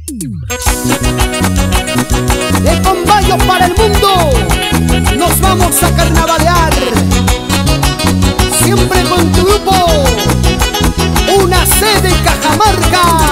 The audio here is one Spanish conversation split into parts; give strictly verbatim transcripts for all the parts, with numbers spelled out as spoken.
De Combayo para el mundo nos vamos a carnavalear, siempre con tu grupo, una sede Cajamarca.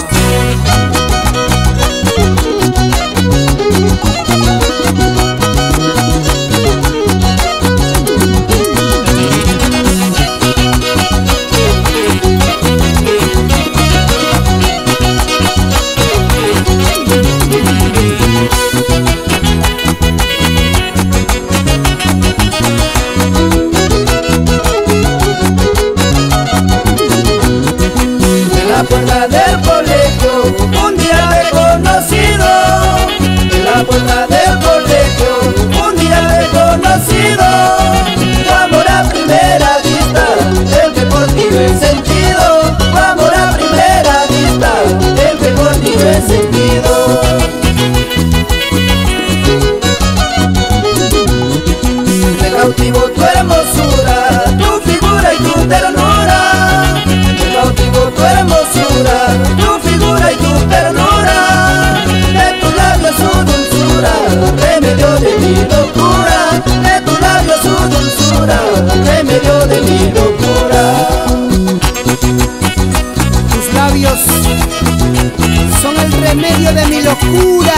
En la puerta del colegio un día te he conocido. En la puerta del colegio un día te he conocido. Tu amor a primera vista, el que por ti lo he sentido. Tu amor a primera vista, el que por ti lo he sentido. Me cautivo tu hermosura, tu figura y tu ternura. Me cautivo tu hermosura, tu figura y tu ternura. De tus labios su dulzura, remedio de mi locura. De tus labios su dulzura, remedio de mi locura. Tus labios son el remedio de mi locura.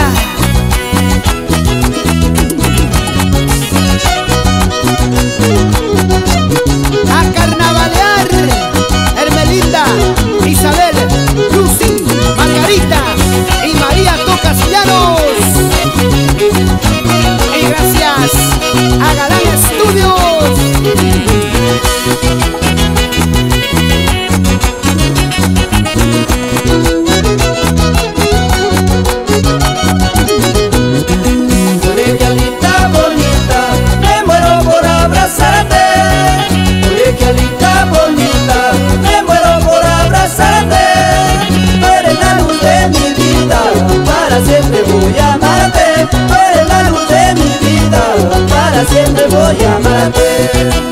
A carnavalear, Hermelinda, Isabel, Lucy, Margarita y María Tocastianos. Y gracias a Galán Estudios. Colegialita bonita, me muero por abrazarte. Colegialita bonita, me muero por abrazarte. Tú eres la luz de mi vida, para siempre voy a amarte. Tú eres la luz de mi vida, para siempre voy a amarte.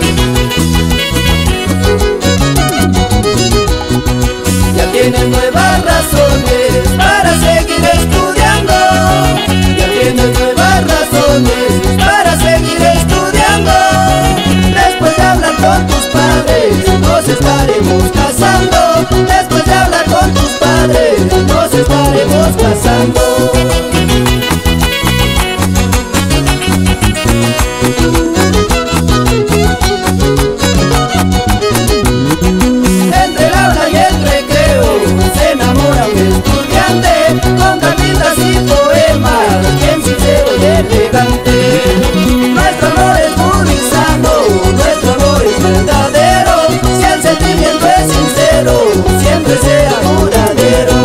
Ya tienes nuevas razones para seguir estudiando. Ya tienes nuevas razones para seguir estudiando. Después de hablar con tus padres, nos estaremos casando. Después de hablar con tus padres, nos estaremos casando. Entre el aula y el recreo se enamora un estudiante, con cartitas y poemas, bien sincero y elegante. Nuestro amor es puro y sano, nuestro amor es verdadero. Si el sentimiento es sincero, siempre será duradero.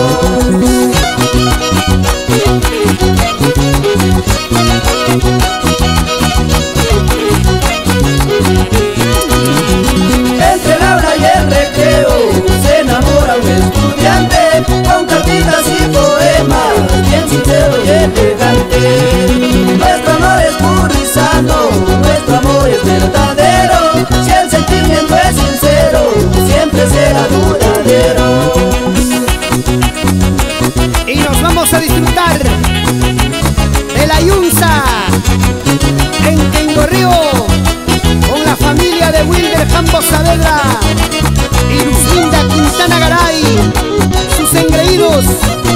Entre el aula y el recreo se enamora un estudiante, con cartitas y poemas, bien sincero y elegante. Nuestro amor es puro y sano, nuestro amor es verdadero. Si el sentimiento es sincero, siempre será duradero. Y nos vamos a disfrutar de la Yunza en Quengorrío con la familia de Wilder Campos Saavedra y Lucinda Quintana Garay, sus engreídos.